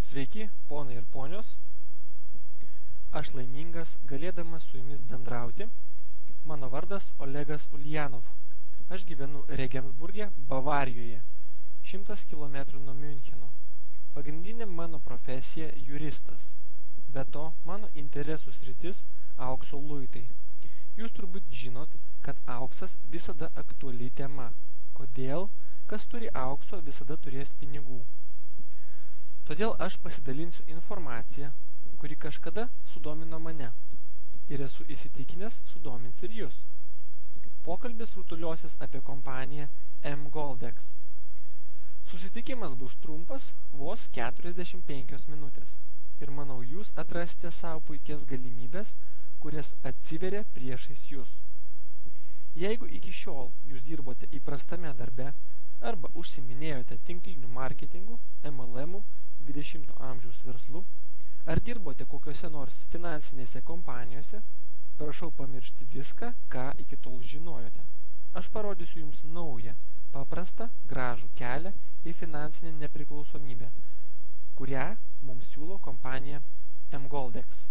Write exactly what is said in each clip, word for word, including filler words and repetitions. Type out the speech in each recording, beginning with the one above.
Sveiki, ponai ir ponios. Aš laimingas galėdamas su jumis bendrauti. Mano vardas Olegas Uljanov. Aš gyvenu Regensburge, Bavarijoje, šimtas kilometrų nuo Miuncheno. Pagrindinė mano profesija juristas. Be to, mano interesų sritis aukso luitai. Jūs turbūt žinot, kad auksas visada aktuali tema. Kodėl? Kas turi aukso, visada turės pinigų. Todėl aš pasidalinsiu informaciją, kuri kažkada sudomino mane. Ir esu įsitikinęs, sudomins ir jūs. Pokalbis rutuliosis apie kompaniją M-Goldex. Susitikimas bus trumpas, vos keturiasdešimt penkios minutės. Ir manau, jūs atrasite savo puikias galimybės, kurias atsiveria priešais jūs. Jeigu iki šiol jūs dirbote įprastame darbe arba užsiminėjote tinkliniu marketingu, M L M-u, dvidešimto amžiaus verslu, ar dirbote kokiose nors finansinėse kompanijose, prašau pamiršti viską, ką iki tol žinojote. Aš parodysiu jums naują, paprastą, gražų kelią į finansinę nepriklausomybę, kurią mums siūlo kompanija M-Goldex.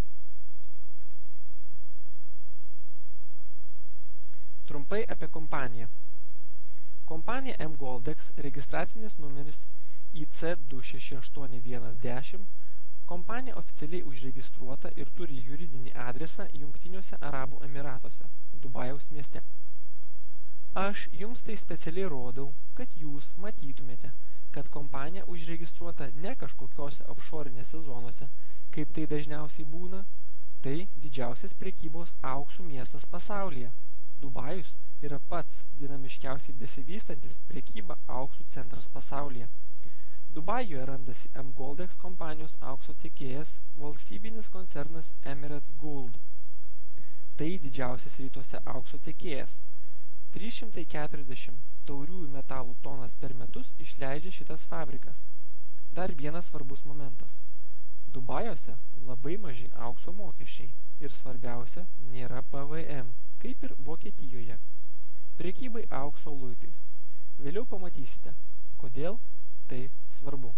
Trumpai apie kompaniją. Kompanija M-Goldex, registracinis numeris I C du šeši aštuoni vienas dešimt, kompanija oficialiai užregistruota ir turi juridinį adresą Jungtiniuose Arabų Emiratuose, Dubajaus mieste. Aš jums tai specialiai rodau, kad jūs matytumėte, kad kompanija užregistruota ne kažkokiose offshore'inėse zonose, kaip tai dažniausiai būna, tai didžiausias prekybos auksų miestas pasaulyje. Dubajus yra pats dinamiškiausiai besivystantis prekyba auksų centras pasaulyje. Dubajuje randasi M-Goldex kompanijos aukso tiekėjas, valstybinis koncernas Emirates Gold. Tai didžiausias rytuose aukso tiekėjas. trys šimtai keturiasdešimt tauriųjų metalų tonas per metus išleidžia šitas fabrikas. Dar vienas svarbus momentas. Dubajuose labai maži aukso mokesčiai ir svarbiausia nėra P V M, kaip ir Vokietijoje. Prekybai aukso luitais. Vėliau pamatysite, kodėl tai svarbu.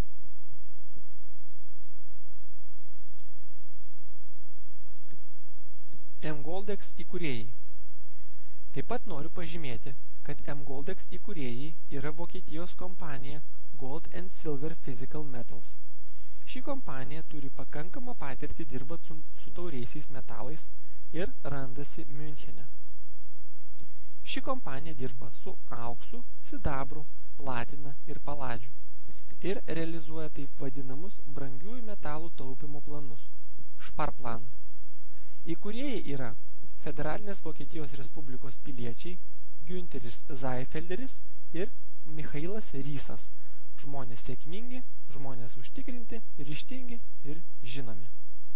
M-Goldex įkūrėjai. Taip pat noriu pažymėti, kad M-Goldex įkūrėjai yra Vokietijos kompanija Gold and Silver Physical Metals. Ši kompanija turi pakankamą patirtį dirbant su, su tauriaisiais metalais ir randasi Miunchene. Ši kompanija dirba su auksu, sidabru, platina ir paladžiu ir realizuoja taip vadinamus brangiųjų metalų taupymo planus – Sparplan. Įkūrėjai yra Federalinės Vokietijos Respublikos piliečiai Günteris Zaifelderis ir Michailas Rysas, žmonės sėkmingi, žmonės užtikrinti, ryžtingi ir žinomi.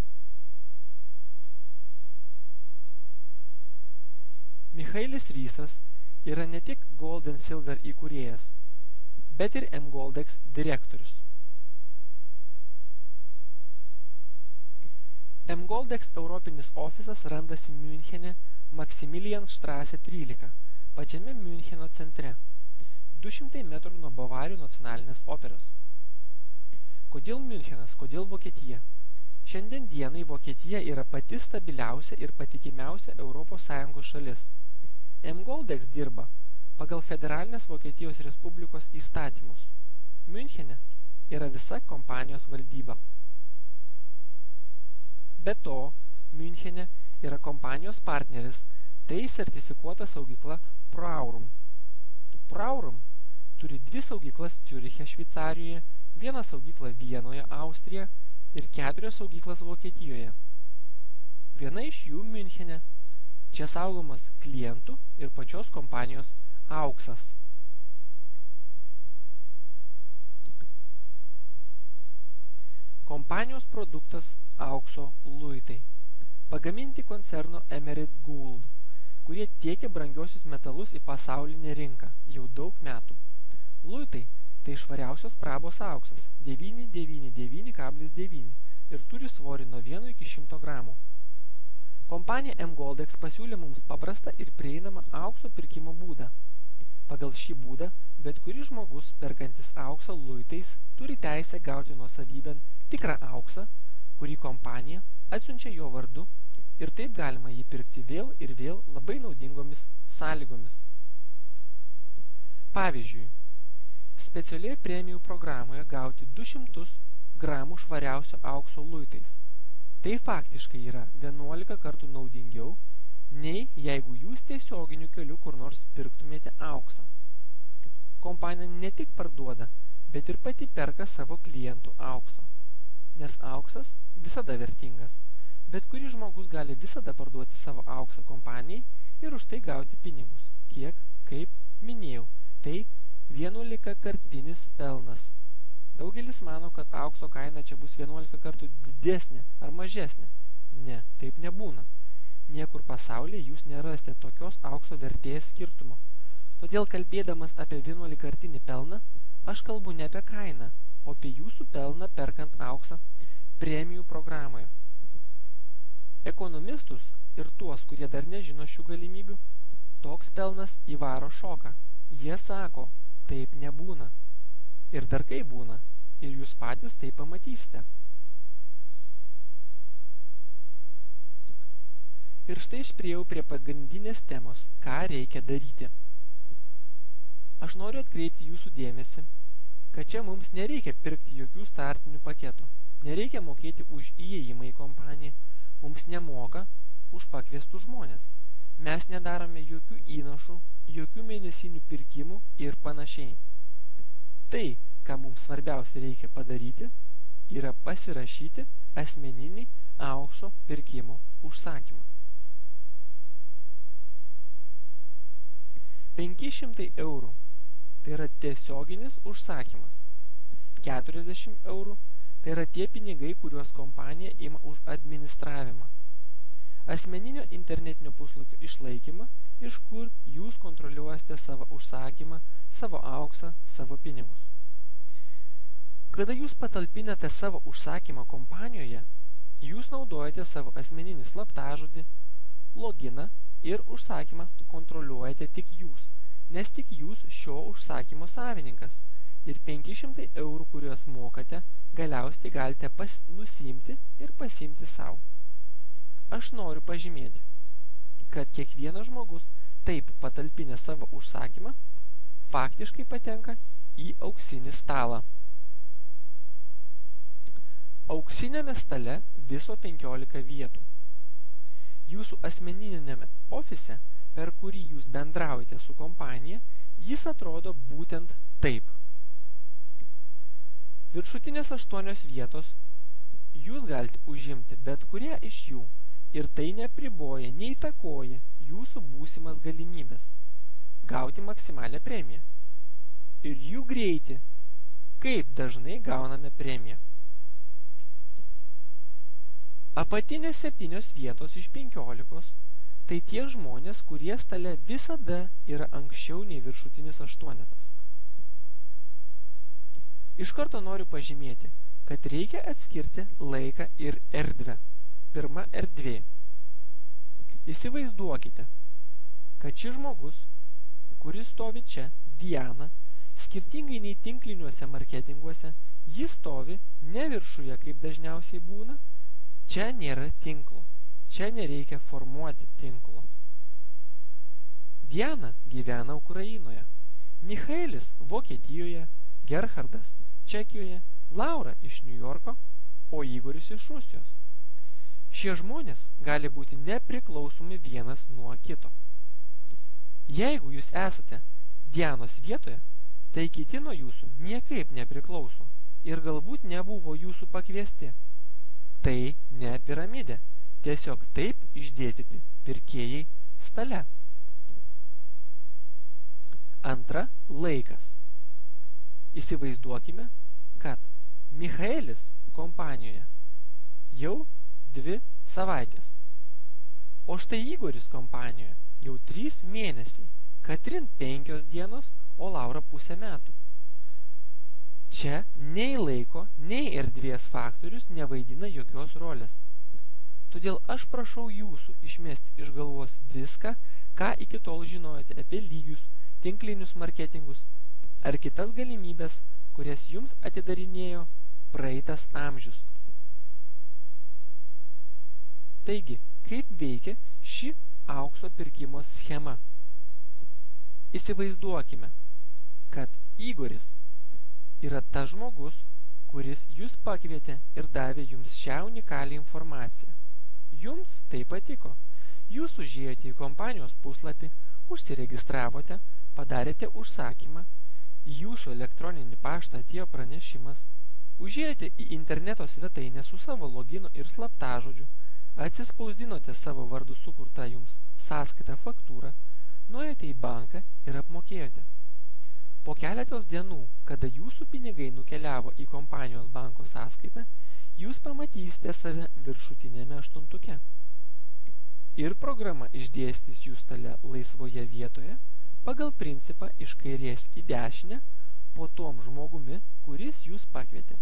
Michailis Rysas yra ne tik Gold and Silver įkūrėjas, bet ir M-Goldex direktorius. M-Goldex europinis ofisas randasi Miunchene Maximilianstraße trylika, pačiame Miuncheno centre, du šimtai metrų nuo Bavarijų nacionalinės operos. Kodėl Miunchenas, kodėl Vokietija? Šiandien dienai Vokietija yra pati stabiliausia ir patikimiausia Europos Sąjungos šalis. M-Goldex dirba pagal Federalinės Vokietijos Respublikos įstatymus. Miunchene yra visa kompanijos valdyba. Be to, Miunchene yra kompanijos partneris, tai sertifikuota saugykla Proaurum. Proaurum turi dvi saugyklas Ciuriche, Šveicarijoje, vieną saugyklą Vienoje, Austrija ir keturias saugyklas Vokietijoje. Viena iš jų Miunchene. Čia saugomas klientų ir pačios kompanijos auksas. Kompanijos produktas aukso luitai. Pagaminti koncerno Emirates Gold, kurie tiekia brangiosius metalus į pasaulinę rinką jau daug metų. Luitai tai švariausios prabos auksas devyni devyni devyni kablis devyni ir turi svorį nuo vieno iki šimto gramų. Kompanija M-Goldex pasiūlė mums paprastą ir prieinamą aukso pirkimo būdą. Pagal šį būdą, bet kuris žmogus, perkantis auksą luitais, turi teisę gauti nuosavybėn tikrą auksą, kurį kompanija atsiunčia jo vardu, ir taip galima jį pirkti vėl ir vėl labai naudingomis sąlygomis. Pavyzdžiui, specialioje premijų programoje gauti du šimtus gramų švariausio aukso luitais. Tai faktiškai yra vienuolika kartų naudingiau, nei jeigu jūs tiesioginiu keliu kur nors pirktumėte auksą. Kompanija ne tik parduoda, bet ir pati perka savo klientų auksą. Nes auksas visada vertingas, bet kuris žmogus gali visada parduoti savo auksą kompanijai ir už tai gauti pinigus, kiek, kaip minėjau, tai vienuolika kartinis pelnas. Daugelis mano, kad aukso kaina čia bus vienuolika kartų didesnė ar mažesnė. Ne, taip nebūna. Niekur pasaulyje jūs nerasite tokios aukso vertės skirtumo. Todėl kalbėdamas apie vienuolikartinį pelną, aš kalbu ne apie kainą, o apie jūsų pelną perkant auksą premijų programoje. Ekonomistus ir tuos, kurie dar nežino šių galimybių, toks pelnas įvaro šoką. Jie sako, taip nebūna. Ir dar kaip būna, ir jūs patys tai pamatysite. Ir štai aš priėjau prie pagrindinės temos, ką reikia daryti. Aš noriu atkreipti jūsų dėmesį, kad čia mums nereikia pirkti jokių startinių paketų, nereikia mokėti už įėjimą į kompaniją, mums nemoka už pakviestų žmonės. Mes nedarome jokių įnašų, jokių mėnesinių pirkimų ir panašiai. Tai, ką mums svarbiausia reikia padaryti, yra pasirašyti asmeninį aukso pirkimo užsakymą. penki šimtai eurų tai yra tiesioginis užsakymas. keturiasdešimt eurų tai yra tie pinigai, kuriuos kompanija ima už administravimą. Asmeninio internetinio puslapio išlaikymą, iš kur jūs kontroliuosite savo užsakymą, savo auksą, savo pinigus. Kada jūs patalpinate savo užsakymą kompanijoje, jūs naudojate savo asmeninį slaptažodį, loginą ir užsakymą kontroliuojate tik jūs, nes tik jūs šio užsakymo savininkas. Ir penki šimtai eurų, kuriuos mokate, galiausiai galite pas, nusimti ir pasimti savo. Aš noriu pažymėti, kad kiekvienas žmogus taip patalpinę savo užsakymą faktiškai patenka į auksinį stalą. Auksinėme stale viso penkiolika vietų. Jūsų asmeninėme ofise, per kurį jūs bendraujate su kompanija, jis atrodo būtent taip. Viršutinės aštuonios vietos jūs galite užimti bet kurią iš jų ir tai nepriboja, neįtakoja jūsų būsimas galimybės gauti maksimalią premiją ir jų greitį, kaip dažnai gauname premiją. Apatinės septynios vietos iš penkiolikos tai tie žmonės, kurie stale visada yra anksčiau nei viršutinis aštuonetas. Iš karto noriu pažymėti, kad reikia atskirti laiką ir erdvę. Pirma erdvė. Įsivaizduokite, kad šis žmogus, kuris stovi čia, Diana, skirtingai nei tinkliniuose marketinguose, jis stovi ne viršuje, kaip dažniausiai būna. Čia nėra tinklo. Čia nereikia formuoti tinklo. Diana gyvena Ukrainoje, Michaelis Vokietijoje, Gerhardas Čekijoje, Laura iš Niujorko, o Igoris iš Rusijos. Šie žmonės gali būti nepriklausomi vienas nuo kito. Jeigu jūs esate Dianos vietoje, tai kiti nuo jūsų niekaip nepriklauso ir galbūt nebuvo jūsų pakviesti. Tai ne piramidė, tiesiog taip išdėstyti pirkėjai stale. Antra, laikas. Įsivaizduokime, kad Michaelis kompanijoje jau dvi savaitės, o štai Igoris kompanijoje jau trys mėnesiai, Katrin penkios dienos, o Laura pusę metų. Čia nei laiko, nei erdvės faktorius nevaidina jokios rolės. Todėl aš prašau jūsų išmesti iš galvos viską, ką iki tol žinojate apie lygius, tinklinius marketingus ar kitas galimybės, kurias jums atidarinėjo praeitas amžius. Taigi, kaip veikia ši aukso pirkimo schema? Įsivaizduokime, kad Igoris yra tas žmogus, kuris jūs pakvietė ir davė jums šią unikalią informaciją. Jums tai patiko. Jūs užėjote į kompanijos puslapį, užsiregistravote, padarėte užsakymą, į jūsų elektroninį paštą atėjo pranešimas, užėjote į interneto svetainę su savo loginu ir slaptažodžiu, atsispausdinote savo vardu sukurtą jums sąskaitą faktūrą, nuėjote į banką ir apmokėjote. Po keletos dienų, kada jūsų pinigai nukeliavo į kompanijos banko sąskaitą, jūs pamatysite save viršutinėme aštuntuke. Ir programa išdėstys jūs tale laisvoje vietoje pagal principą iš kairės į dešinę po tom žmogumi, kuris jūs pakvietė.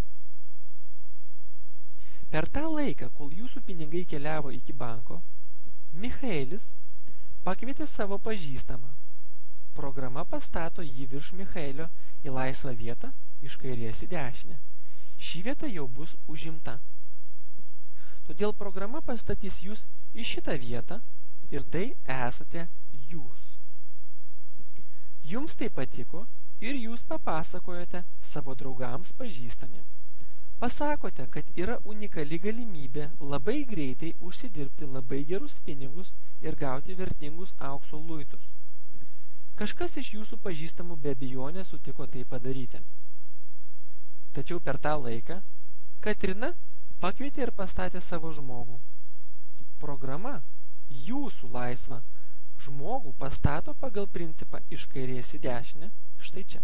Per tą laiką, kol jūsų pinigai keliavo iki banko, Michaelis pakvietė savo pažįstamą. Programa pastato jį virš Michaelio į laisvą vietą iš kairės į dešinę. Ši vieta jau bus užimta. Todėl programa pastatys jūs į šitą vietą ir tai esate jūs. Jums tai patiko ir jūs papasakojote savo draugams pažįstamiems. Pasakote, kad yra unikali galimybė labai greitai užsidirbti labai gerus pinigus ir gauti vertingus aukso luitus. Kažkas iš jūsų pažįstamų be abejonės sutiko tai padaryti. Tačiau per tą laiką Katrina pakvietė ir pastatė savo žmogų. Programa jūsų laisvą žmogų pastato pagal principą iš kairės į dešinę štai čia.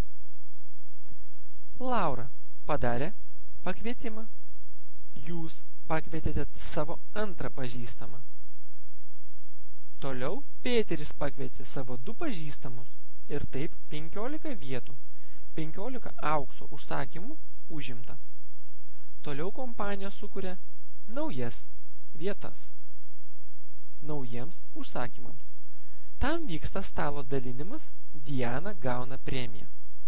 Laura padarė pakvietimą. Jūs pakvietėte savo antrą pažįstamą. Toliau Pėteris pakvietė savo du pažįstamus ir taip penkiolika vietų, penkiolika aukso užsakymų užimta. Toliau kompanija sukuria naujas vietas naujiems užsakymams. Tam vyksta stalo dalinimas, Diana gauna premiją.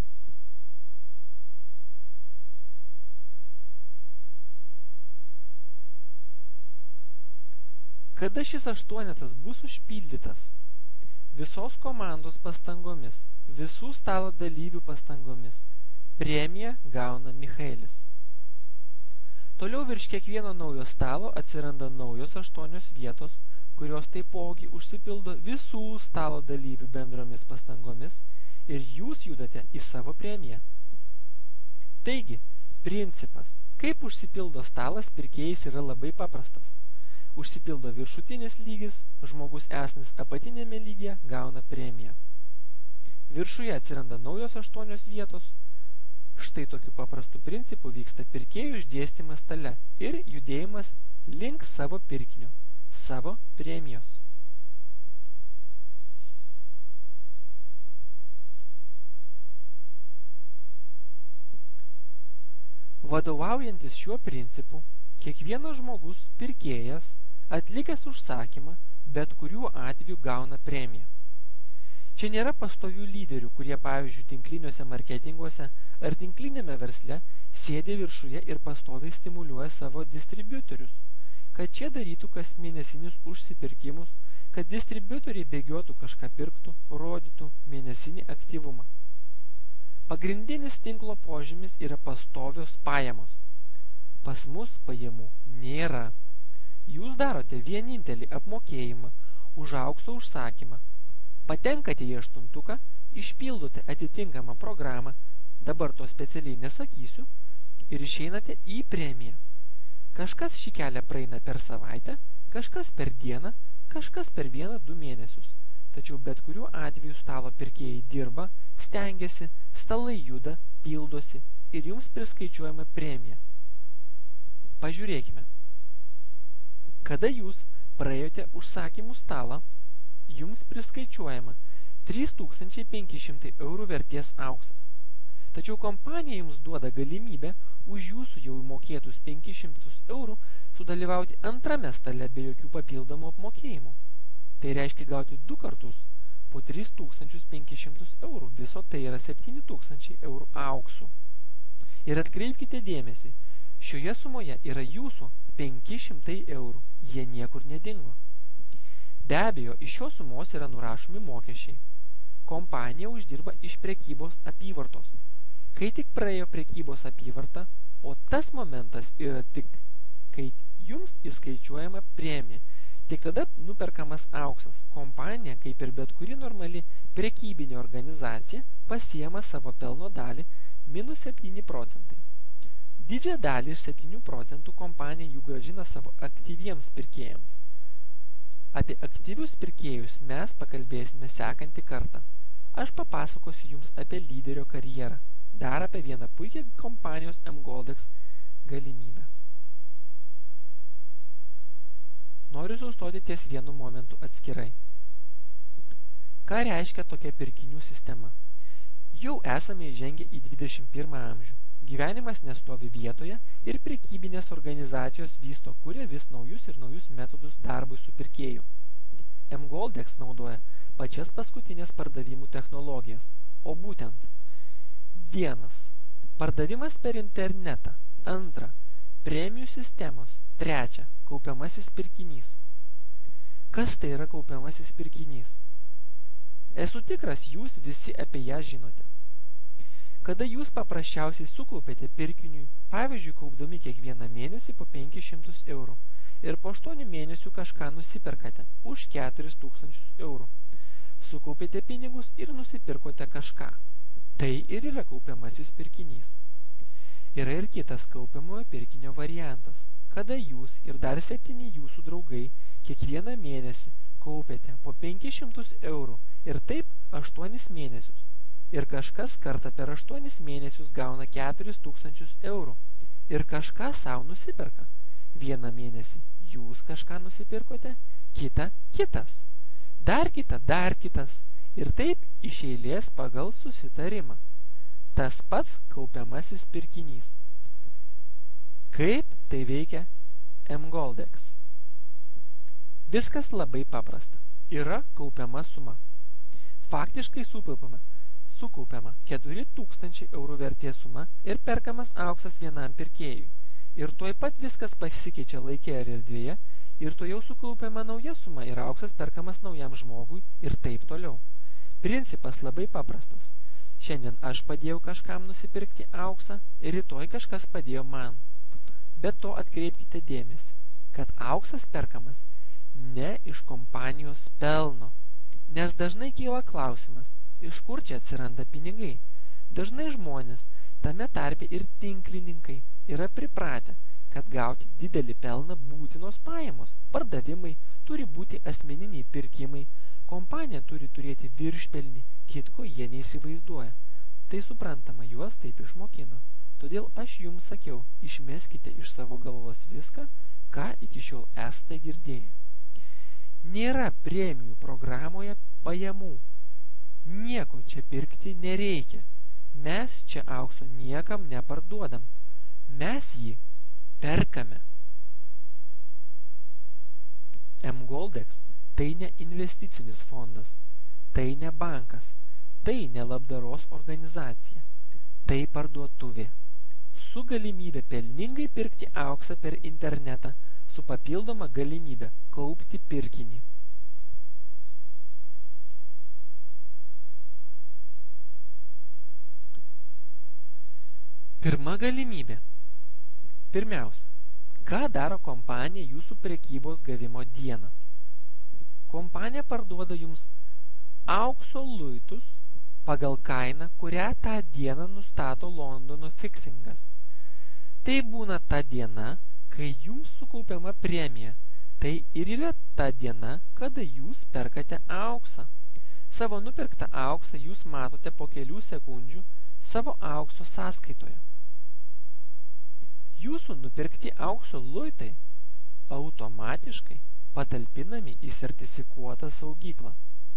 Kada šis aštuonetas bus užpildytas, visos komandos pastangomis, visų stalo dalyvių pastangomis, premiją gauna Michaelis. Toliau virš kiekvieno naujo stalo atsiranda naujos aštuonios vietos, kurios taipogi užsipildo visų stalo dalyvių bendromis pastangomis ir jūs judate į savo premiją. Taigi, principas, kaip užsipildo stalas pirkėjais yra labai paprastas. Užsipildo viršutinis lygis, žmogus esantis apatinėme lygyje gauna premiją. Viršuje atsiranda naujos aštuonios vietos. Štai tokiu paprastu principu vyksta pirkėjų išdėstymas stale ir judėjimas link savo pirkinio, savo premijos. Vadovaujantis šiuo principu, kiekvienas žmogus, pirkėjas, atlikęs užsakymą, bet kuriuo atveju gauna premiją. Čia nėra pastovių lyderių, kurie, pavyzdžiui, tinkliniuose marketinguose ar tinklinėme versle sėdi viršuje ir pastoviai stimuliuoja savo distributorius, kad šie darytų kas mėnesinius užsipirkimus, kad distributoriai bėgiotų kažką pirktų, rodytų mėnesinį aktyvumą. Pagrindinis tinklo požymis yra pastovios pajamos. Pas mus pajamų nėra. Jūs darote vienintelį apmokėjimą už aukso užsakymą. Patenkate į aštuntuką, išpildote atitinkamą programą, dabar to specialiai nesakysiu, ir išeinate į premiją. Kažkas šį kelią praeina per savaitę, kažkas per dieną, kažkas per vieną du mėnesius. Tačiau bet kuriuo atveju stalo pirkėjai dirba, stengiasi, stalai juda, pildosi ir jums priskaičiuojama premija. Pažiūrėkime. Kada jūs praėjote užsakymų stalą, jums priskaičiuojama trys tūkstančiai penki šimtai eurų vertės auksas. Tačiau kompanija jums duoda galimybę už jūsų jau įmokėtus penkis šimtus eurų sudalyvauti antrame stale be jokių papildomų apmokėjimų. Tai reiškia gauti du kartus po tris tūkstančius penkis šimtus eurų, viso tai yra septyni tūkstančiai eurų auksų. Ir atkreipkite dėmesį, šioje sumoje yra jūsų penki šimtai eurų, jie niekur nedingo. Be abejo, iš šios sumos yra nurašomi mokesčiai. Kompanija uždirba iš prekybos apyvartos. Kai tik praėjo prekybos apyvarta, o tas momentas yra tik, kai jums įskaičiuojama premija, tik tada nuperkamas auksas. Kompanija, kaip ir bet kuri normali prekybinė organizacija, pasiema savo pelno dalį minus septyni procentai. Didžią dalį iš septynių procentų kompanija jų grąžina savo aktyviems pirkėjams. Apie aktyvius pirkėjus mes pakalbėsime sekantį kartą. Aš papasakosiu jums apie lyderio karjerą, dar apie vieną puikią kompanijos M-Goldex galimybę. Noriu sustoti ties vienu momentu atskirai. Ką reiškia tokia pirkinių sistema? Jau esame įžengę į dvidešimt pirmą amžių. Gyvenimas nestovi vietoje ir prekybinės organizacijos vysto kuria vis naujus ir naujus metodus darbui su pirkėju. M-Goldex naudoja pačias paskutinės pardavimų technologijas, o būtent vienas. Pardavimas per internetą. Antra. Premijų sistemos. Trečia. Kaupiamasis pirkinys. Kas tai yra kaupiamasis pirkinys? Esu tikras, jūs visi apie ją žinote. Kada jūs paprasčiausiai sukaupėte pirkiniui, pavyzdžiui, kaupdami kiekvieną mėnesį po penkis šimtus eurų ir po aštuonių mėnesių kažką nusiperkate už keturis tūkstančius eurų. Sukaupėte pinigus ir nusipirkote kažką. Tai ir yra kaupiamasis pirkinys. Yra ir kitas kaupiamojo pirkinio variantas, kada jūs ir dar septyni jūsų draugai kiekvieną mėnesį kaupėte po penkis šimtus eurų ir taip aštuonis mėnesius. Ir kažkas kartą per aštuonis mėnesius gauna keturis tūkstančius eurų ir kažką savo nusiperka. Vieną mėnesį jūs kažką nusipirkote, kitą kitas, dar kitą dar kitas ir taip iš eilės pagal susitarimą. Tas pats kaupiamasis pirkinys. Kaip tai veikia M-Goldex? Viskas labai paprasta. Yra kaupiama suma. Faktiškai sukaupama sukaupiama keturi tūkstančiai eurų vertės suma ir perkamas auksas vienam pirkėjui. Ir tuoj pat viskas pasikeičia laike ir erdvėje, ir to jau sukaupiama nauja suma ir auksas perkamas naujam žmogui ir taip toliau. Principas labai paprastas. Šiandien aš padėjau kažkam nusipirkti auksą ir rytoj kažkas padėjo man. Be to atkreipkite dėmesį, kad auksas perkamas ne iš kompanijos pelno, nes dažnai kyla klausimas, iš kur čia atsiranda pinigai. Dažnai žmonės, tame tarpe ir tinklininkai, yra pripratę, kad gauti didelį pelną būtinos pajamos, pardavimai, turi būti asmeniniai pirkimai, kompanija turi turėti viršpelnį, kitko jie neįsivaizduoja. Tai suprantama, juos taip išmokino. Todėl aš jums sakiau, išmeskite iš savo galvos viską, ką iki šiol esate girdėję. Nėra premijų programoje pajamų. Nieko čia pirkti nereikia. Mes čia aukso niekam neparduodam. Mes jį perkame. M-Goldex tai ne investicinis fondas, tai ne bankas, tai ne labdaros organizacija, tai parduotuvė. Su galimybė pelningai pirkti auksą per internetą, su papildoma galimybė kaupti pirkinį. Pirma galimybė. Pirmiausia, ką daro kompanija jūsų prekybos gavimo dieną? Kompanija parduoda jums aukso luitus pagal kainą, kurią tą dieną nustato Londono fixingas. Tai būna ta diena, kai jums sukaupiama premija. Tai ir yra ta diena, kada jūs perkate auksą. Savo nupirktą auksą jūs matote po kelių sekundžių savo aukso sąskaitoje. Jūsų nupirkti aukso luitai automatiškai patalpinami į sertifikuotą saugyklą.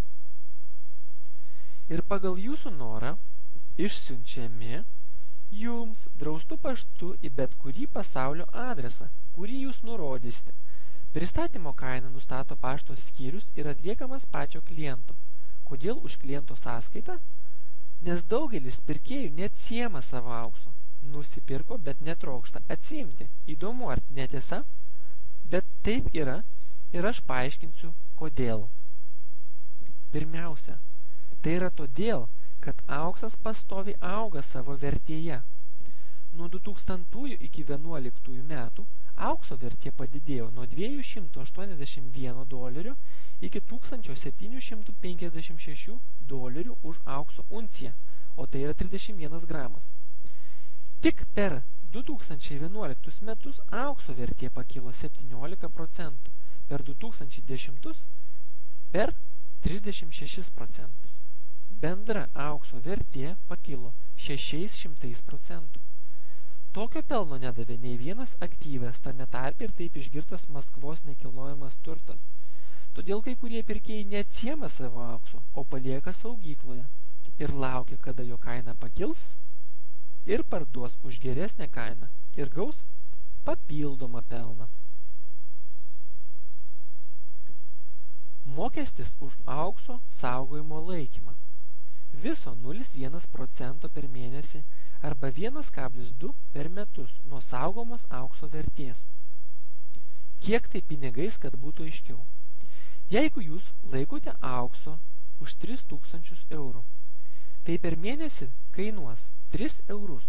Ir pagal jūsų norą išsiunčiami jums draustu paštu į bet kurį pasaulio adresą, kurį jūs nurodysite. Pristatymo kainą nustato pašto skyrius ir atliekamas pačio kliento. Kodėl už kliento sąskaitą? Nes daugelis pirkėjų neatsiema savo aukso. Nusipirko, bet netrokšta atsiimti. Įdomu, ar netiesa? Bet taip yra ir aš paaiškinsiu, kodėl. Pirmiausia, tai yra todėl, kad auksas pastoviai auga savo vertėje. Nuo du tūkstantųjų iki vienuoliktųjų metų aukso vertė padidėjo nuo dviejų šimtų aštuoniasdešimt vieno dolerio iki tūkstančio septynių šimtų penkiasdešimt šešių dolerių už aukso unciją, o tai yra trisdešimt vienas gramas. Tik per du tūkstančiai vienuoliktus metus aukso vertė pakilo septyniolika procentų, per du tūkstančiai dešimtus per trisdešimt šešis procentus. Bendra aukso vertė pakilo šešiais šimtais procentų. Tokio pelno nedavė nei vienas aktyvas, tame tarpe ir taip išgirtas Maskvos nekilnojamas turtas. Todėl kai kurie pirkėjai neatsiema savo aukso, o palieka saugykloje ir laukia, kada jo kaina pakils ir parduos už geresnę kainą ir gaus papildomą pelną. Mokestis už aukso saugojimo laikymą. Viso nulis kablelis vienas procento per mėnesį arba vienas kablelis du per metus nuo saugomos aukso vertės. Kiek tai pinigais, kad būtų aiškiau? Jeigu jūs laikote aukso už tris tūkstančius eurų, tai per mėnesį kainuos tris eurus.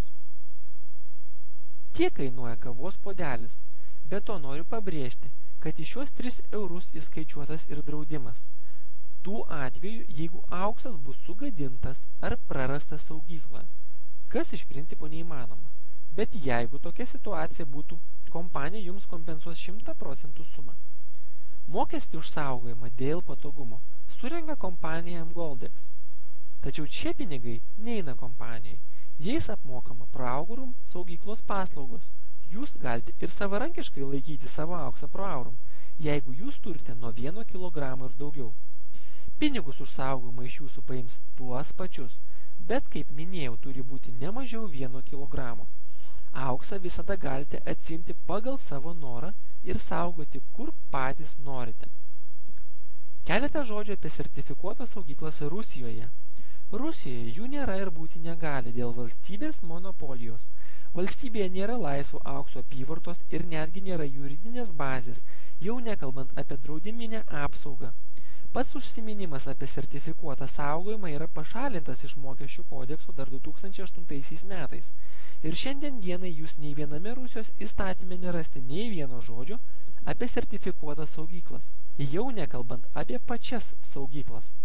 Tiek kainuoja kavos puodelis, bet to noriu pabrėžti, kad į šiuos tris eurus įskaičiuotas ir draudimas. Tų atveju, jeigu auksas bus sugadintas ar prarastas saugykloje, kas iš principo neįmanoma. Bet jeigu tokia situacija būtų, kompanija jums kompensuos šimtą procentų sumą. Mokestį už saugojimą dėl patogumo surenka kompanija M Goldex. Tačiau šie pinigai neina kompanijai. Jais apmokama Proaurum saugyklos paslaugos. Jūs galite ir savarankiškai laikyti savo auksą Proaurum, jeigu jūs turite nuo vieno kilogramo ir daugiau. Pinigus už saugojimą iš jūsų paims tuos pačius, bet, kaip minėjau, turi būti ne mažiau vieno kilogramo. Auksą visada galite atsiimti pagal savo norą ir saugoti, kur patys norite. Keletą žodžių apie sertifikuotas saugyklas Rusijoje. Rusijoje jų nėra ir būti negali dėl valstybės monopolijos. Valstybėje nėra laisvo aukso apyvartos ir netgi nėra juridinės bazės, jau nekalbant apie draudiminę apsaugą. Pats užsiminimas apie sertifikuotą saugojimą yra pašalintas iš mokesčių kodekso dar du tūkstančiai aštuntaisiais metais. Ir šiandien dienai jūs nei viename Rusijos įstatyme nerasti nei vieno žodžio apie sertifikuotas saugyklas, jau nekalbant apie pačias saugyklas.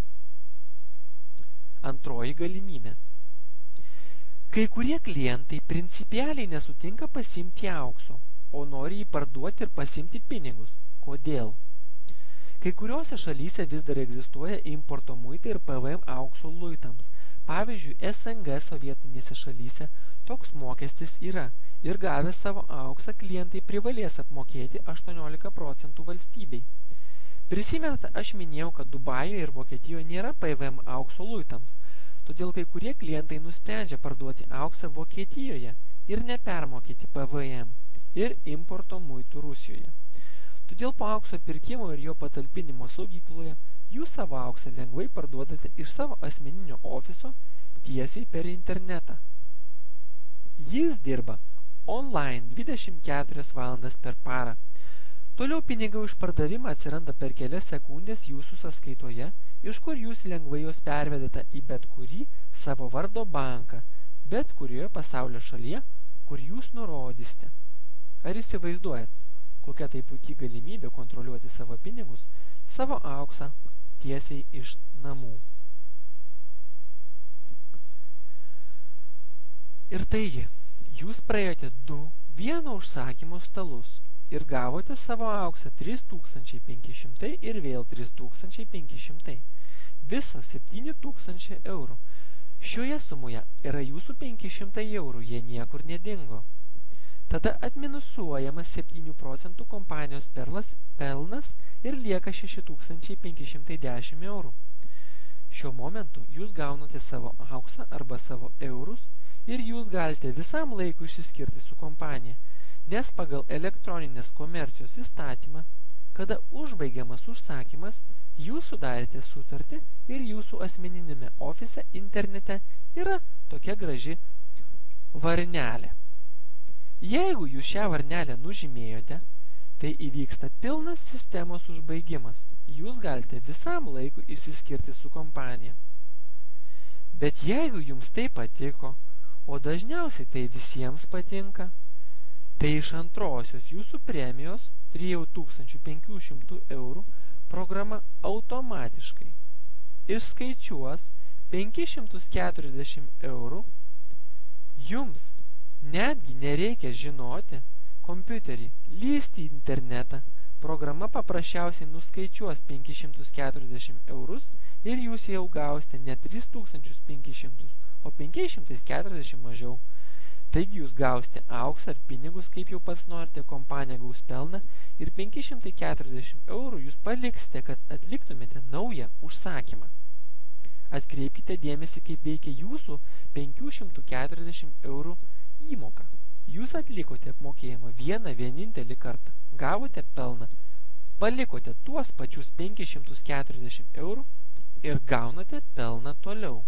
Antroji galimybė. Kai kurie klientai principialiai nesutinka pasiimti aukso, o nori jį parduoti ir pasiimti pinigus. Kodėl? Kai kuriuose šalyse vis dar egzistuoja importo muitai ir P V M aukso luitams. Pavyzdžiui, S N G sovietinėse šalyse toks mokestis yra ir gavę savo auksą klientai privalės apmokėti aštuoniolika procentų valstybei. Prisimenate, aš minėjau, kad Dubajuje ir Vokietijoje nėra P V M aukso luitams, todėl kai kurie klientai nusprendžia parduoti auksą Vokietijoje ir nepermokėti P V M ir importo muitų Rusijoje. Todėl po aukso pirkimo ir jo patalpinimo saugykloje jūs savo auksą lengvai parduodate iš savo asmeninio ofiso tiesiai per internetą. Jis dirba online dvidešimt keturias valandas per parą. Toliau pinigai už pardavimą atsiranda per kelias sekundės jūsų sąskaitoje, iš kur jūs lengvai juos pervedate į bet kurį savo vardo banką, bet kurioje pasaulio šalyje, kur jūs nurodysite. Ar įsivaizduojat, kokia tai puikiai galimybė kontroliuoti savo pinigus, savo auksą tiesiai iš namų. Ir taigi, jūs praėjote du vieno užsakymo stalus ir gavote savo auksą trys tūkstančiai penki šimtai ir vėl trys tūkstančiai penki šimtai. Viso septyni tūkstančiai eurų. Šioje sumoje yra jūsų penki šimtai eurų, jie niekur nedingo. Tada atminusuojamas septynių procentų kompanijos perlas, pelnas ir lieka šeši tūkstančiai penki šimtai dešimt eurų. Šiuo momentu jūs gaunate savo auksą arba savo eurus ir jūs galite visam laikui išsiskirti su kompanija, nes pagal elektroninės komercijos įstatymą kada užbaigiamas užsakymas, jūs sudarėte sutartį ir jūsų asmeninėme ofise internete yra tokia graži varnelė. Jeigu jūs šią varnelę nužymėjote, tai įvyksta pilnas sistemos užbaigimas. Jūs galite visam laikui išsiskirti su kompanija. Bet jeigu jums tai patiko, o dažniausiai tai visiems patinka, tai iš antrosios jūsų premijos trijų tūkstančių penkių šimtų eurų programa automatiškai išskaičiuos penkis šimtus keturiasdešimt eurų. Jums netgi nereikia žinoti kompiuterį, lysti į internetą, programa paprasčiausiai nuskaičiuos penkis šimtus keturiasdešimt eurus ir jūs jau gausite ne tris tūkstančius penkis šimtus, o penkiais šimtais keturiasdešimt mažiau. Taigi jūs gausite auksą ar pinigus, kaip jau pats norite, kompanija gaus pelną ir penki šimtai keturiasdešimt eurų jūs paliksite, kad atliktumėte naują užsakymą. Atkreipkite dėmesį, kaip veikia jūsų penkių šimtų keturiasdešimt eurų įmoka. Jūs atlikote apmokėjimą vieną vienintelį kartą, gavote pelną, palikote tuos pačius penkis šimtus keturiasdešimt eurų ir gaunate pelną toliau.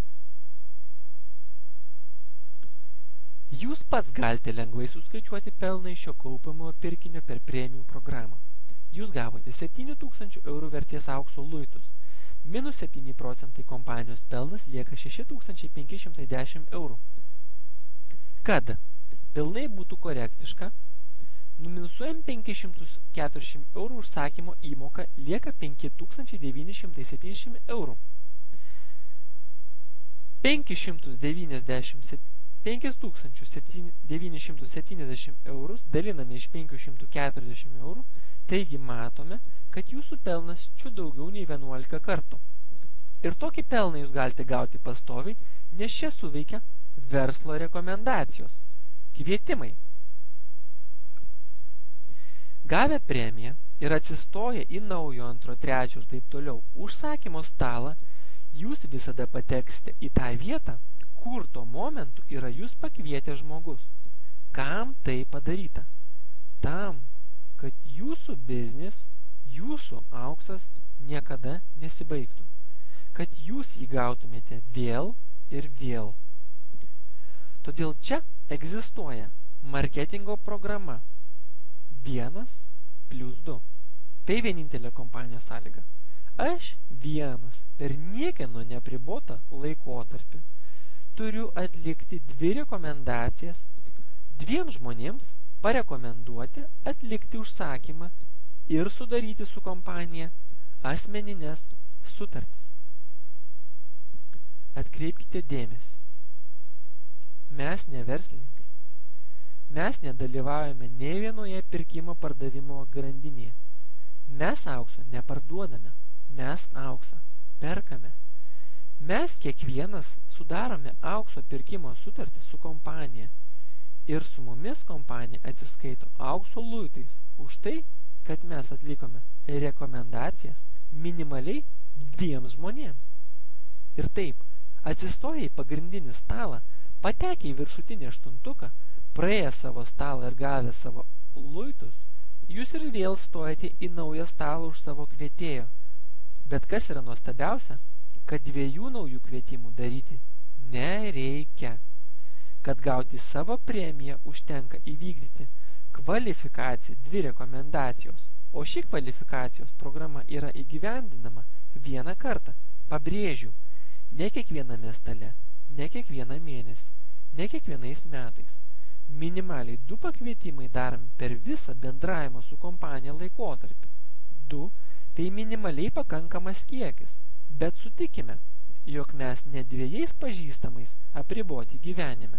Jūs pats galite lengvai suskaičiuoti pelną iš šio kaupiamojo pirkinio per premijų programą. Jūs gavote septynių tūkstančių eurų vertės aukso luitus. Minus septyni procentai kompanijos pelnas lieka šeši tūkstančiai penki šimtai dešimt eurų. Kad pilnai būtų korektiška, numinusuojam penkis šimtus keturiasdešimt eurų užsakymo įmoka, lieka penki tūkstančiai devyni šimtai septyniasdešimt eurų. penkis šimtus devyniasdešimt penkis tūkstančius devynis šimtus septyniasdešimt eurus daliname iš penkių šimtų keturiasdešimt eurų, taigi matome, kad jūsų pelnas čiu daugiau nei vienuolika kartų. Ir tokį pelną jūs galite gauti pastoviai, nes čia suveikia verslo rekomendacijos, kvietimai. Gavę premiją ir atsistoję į naujo, antro, trečio ir taip toliau užsakymo stalą, jūs visada pateksite į tą vietą, kur tuo momentu yra jūs pakvietę žmogus. Kam tai padaryta? Tam, kad jūsų biznis, jūsų auksas niekada nesibaigtų. Kad jūs jį gautumėte vėl ir vėl. Todėl čia egzistuoja marketingo programa vienas plius du. Tai vienintelė kompanijos sąlyga. Aš vienas per niekieno nepribotą laikotarpį turiu atlikti dvi rekomendacijas, dviem žmonėms parekomenduoti atlikti užsakymą ir sudaryti su kompanija asmeninės sutartis. Atkreipkite dėmesį. Mes ne verslininkai. Mes nedalyvaujame nei vienoje pirkimo pardavimo grandinėje. Mes aukso neparduodame. Mes auksą perkame. Mes kiekvienas sudarome aukso pirkimo sutartį su kompanija ir su mumis kompanija atsiskaito aukso luitais už tai, kad mes atlikome rekomendacijas minimaliai dviems žmonėms. Ir taip, atsistoję į pagrindinį stalą, patekę į viršutinį aštuntuką, praėję savo stalą ir gavę savo luitus, jūs ir vėl stojate į naują stalą už savo kvietėjo. Bet kas yra nuostabiausia, kad dviejų naujų kvietimų daryti nereikia. Kad gauti savo premiją užtenka įvykdyti kvalifikaciją dvi rekomendacijos, o ši kvalifikacijos programa yra įgyvendinama vieną kartą. Pabrėžiu, ne kiekviename stale, ne kiekvieną mėnesį, ne kiekvienais metais. Minimaliai du pakvietimai daromi per visą bendravimo su kompanija laikotarpį. Du – tai minimaliai pakankamas kiekis, bet sutikime, jog mes ne dviejais pažįstamais apriboti gyvenime.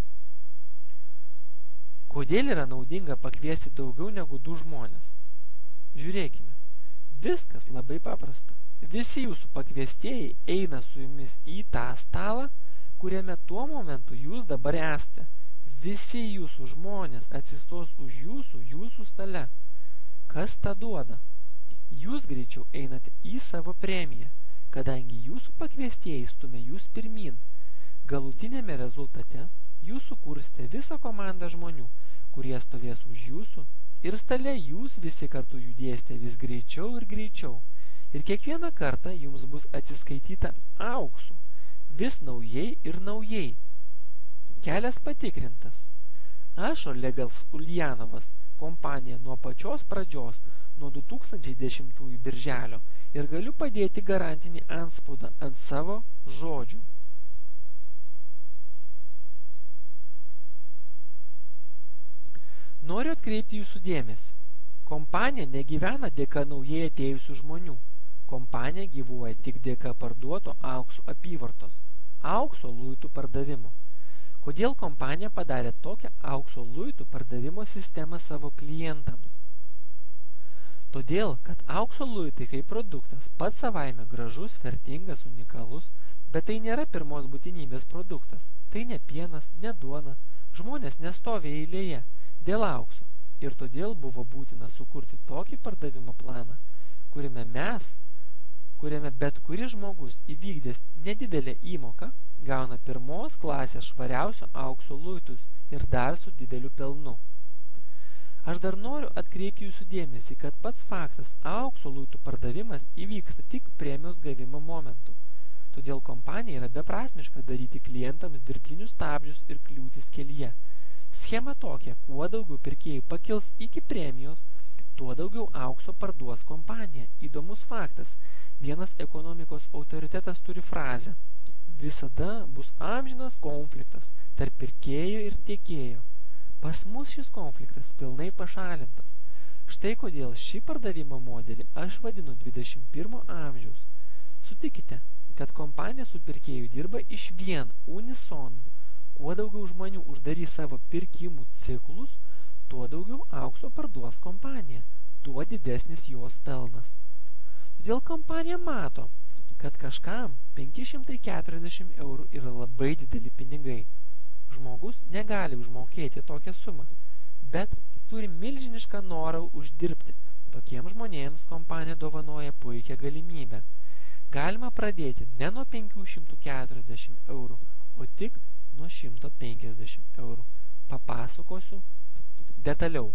Kodėl yra naudinga pakviesti daugiau negu du žmonės? Žiūrėkime, viskas labai paprasta. Visi jūsų pakviestieji eina su jumis į tą stalą, kuriame tuo momentu jūs dabar esate. Visi jūsų žmonės atsistos už jūsų, jūsų stale. Kas tą duoda? Jūs greičiau einate į savo premiją, kadangi jūsų pakviestieji stumia jūs pirmin. Galutinėme rezultate jūs sukursite visą komandą žmonių, kurie stovės už jūsų ir stale jūs visi kartu judėsite vis greičiau ir greičiau. Ir kiekvieną kartą jums bus atsiskaityta auksu, vis naujai ir naujai. Kelias patikrintas. Aš, Olegas Uljanovas, kompanija nuo pačios pradžios, nuo du tūkstančiai dešimtųjų birželio, ir galiu padėti garantinį antspaudą ant savo žodžių. Noriu atkreipti jūsų dėmesį. Kompanija negyvena dėka naujai atėjusių žmonių. Kompanija gyvuoja tik dėka parduoto aukso apyvartos, aukso luitų pardavimo. Kodėl kompanija padarė tokią aukso luitų pardavimo sistemą savo klientams? Todėl, kad aukso luitai kaip produktas pats savaime gražus, vertingas, unikalus, bet tai nėra pirmos būtinybės produktas. Tai ne pienas, ne duona. Žmonės nestovi eilėje dėl aukso. Ir todėl buvo būtina sukurti tokį pardavimo planą, kuriame mes, kuriame bet kuris žmogus įvykdęs nedidelę įmoką gauna pirmos klasės švariausio aukso luitus ir dar su dideliu pelnu. Aš dar noriu atkreipti jūsų dėmesį, kad pats faktas aukso luitų pardavimas įvyksta tik premijos gavimo momentu. Todėl kompanija yra beprasmiška daryti klientams dirbtinius stabdžius ir kliūtis kelyje. Schema tokia, kuo daugiau pirkėjų pakils iki premijos, tuo daugiau aukso parduos kompanija. Įdomus faktas, vienas ekonomikos autoritetas turi frazę: visada bus amžinas konfliktas tarp pirkėjo ir tiekėjo. Pas mus šis konfliktas pilnai pašalintas. Štai kodėl šį pardavimo modelį aš vadinu dvidešimt pirmo amžiaus. Sutikite, kad kompanija su pirkėju dirba išvien, unison. Kuo daugiau žmonių uždarys savo pirkimų ciklus, tuo daugiau aukso parduos kompanija, tuo didesnis jos pelnas. Todėl kompanija mato, kad kažkam penki šimtai keturiasdešimt eurų yra labai dideli pinigai. Žmogus negali užmokėti tokią sumą, bet turi milžinišką norą uždirbti. Tokiems žmonėms kompanija dovanoja puikią galimybę. Galima pradėti ne nuo penkių šimtų keturiasdešimt eurų, o tik nuo šimto penkiasdešimt eurų. Papasakosiu detaliau.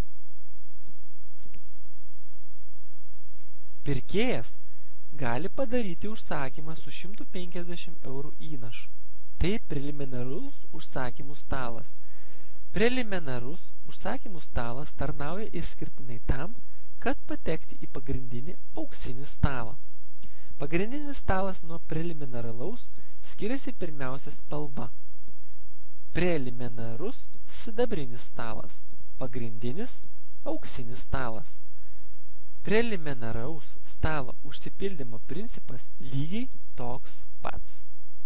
Pirkėjas gali padaryti užsakymą su šimtu penkiasdešimt eurų įnašu. Tai preliminarus užsakymų stalas. Preliminarus užsakymų stalas tarnauja išskirtinai tam, kad patekti į pagrindinį auksinį stalą. Pagrindinis stalas nuo preliminaralaus skiriasi pirmiausia spalva. Preliminarus sidabrinis stalas, pagrindinis auksinis stalas. Preliminaraus stalo užsipildymo principas lygiai toks pats.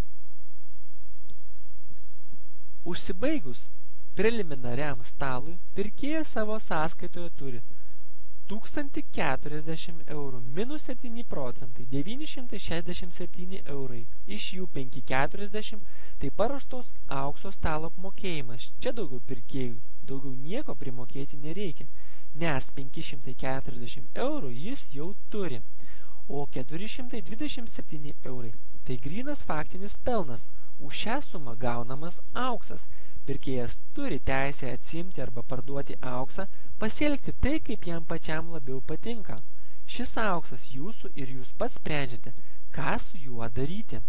Užsibaigus preliminariam stalui, pirkėjas savo sąskaitoje turi tūkstantį keturiasdešimt eurų minus septyni procentai, devyni šimtai šešiasdešimt septyni eurai, iš jų penki keturiasdešimt, tai paruoštos aukso stalo apmokėjimas. Čia daugiau pirkėjų, daugiau nieko primokėti nereikia, nes penki šimtai keturiasdešimt eurų jis jau turi, o keturi šimtai dvidešimt septyni eurai tai grynas faktinis pelnas. Už šią sumą gaunamas auksas. Pirkėjas turi teisę atsiimti arba parduoti auksą, pasielgti tai, kaip jam pačiam labiau patinka. Šis auksas jūsų ir jūs pats sprendžiate, ką su juo daryti.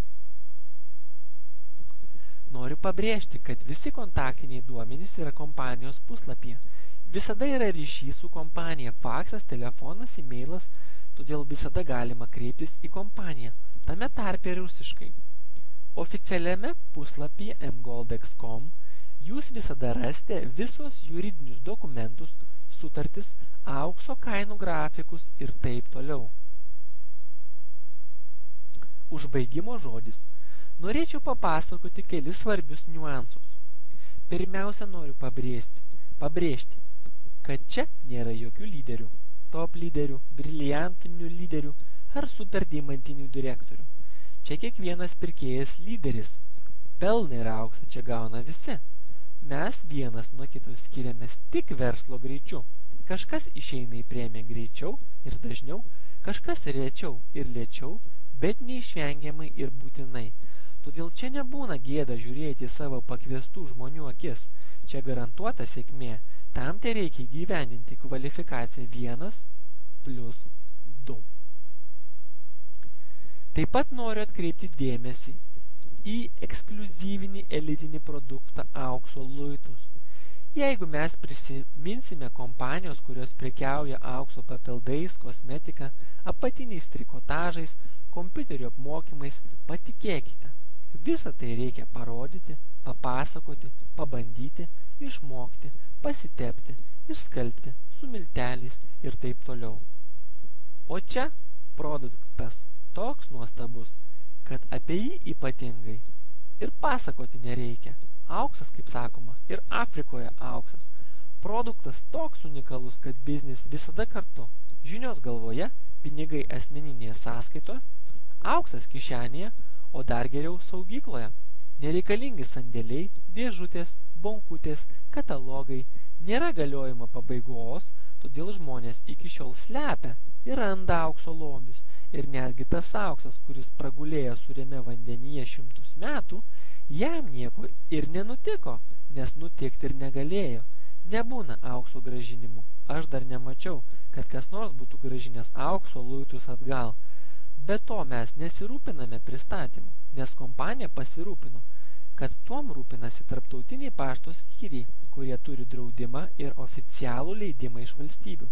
Noriu pabrėžti, kad visi kontaktiniai duomenys yra kompanijos puslapyje. Visada yra ryšys su kompanija, faksas, telefonas, e-mailas, todėl visada galima kreiptis į kompaniją, tame tarpe ir rusiškai. Oficialiame puslapyje em goldex taškas com jūs visada rasite visos juridinius dokumentus, sutartis, aukso kainų grafikus ir taip toliau. Užbaigimo žodis. Norėčiau papasakoti kelis svarbius niuansus. Pirmiausia, noriu pabrėžti, pabrėžti, kad čia nėra jokių lyderių, top lyderių, briliantinių lyderių ar superdimantinių direktorių. Čia kiekvienas pirkėjas lyderis. Pelną ir auksą čia gauna visi. Mes vienas nuo kito skiriamės tik verslo greičiu. Kažkas išeina į premiją greičiau ir dažniau, kažkas rečiau ir lėčiau, bet neišvengiamai ir būtinai. Todėl čia nebūna gėda žiūrėti į savo pakviestų žmonių akis. Čia garantuota sėkmė. Tam tai reikia įgyvendinti kvalifikaciją vienas plus du. Taip pat noriu atkreipti dėmesį į ekskliuzyvinį elitinį produktą aukso luitus. Jeigu mes prisiminsime kompanijos, kurios prekiauja aukso papildais, kosmetika, apatiniais trikotažais, kompiuterio apmokymais, patikėkite, visą tai reikia parodyti, papasakoti, pabandyti, išmokti, pasitepti, išskalbti su milteliais ir taip toliau. O čia produktas toks nuostabus, kad apie jį ypatingai ir pasakoti nereikia. Auksas, kaip sakoma, ir Afrikoje auksas. Produktas toks unikalus, kad biznis visada kartu. Žinios galvoje, pinigai asmeninėje sąskaitoje, auksas kišenėje, o dar geriau saugykloje. Nereikalingi sandėliai, dėžutės, bonkutės, katalogai, nėra galiojimo pabaigos, todėl žmonės iki šiol slepia ir randa aukso lobius. Ir netgi tas auksas, kuris pragulėjo surėme vandenyje šimtus metų, jam nieko ir nenutiko, nes nutikti ir negalėjo. Nebūna aukso gražinimų. Aš dar nemačiau, kad kas nors būtų gražinęs aukso luitus atgal. Be to mes nesirūpiname pristatymu, nes kompanija pasirūpino, kad tuom rūpinasi tarptautiniai pašto skyriai, kurie turi draudimą ir oficialų leidimą iš valstybių.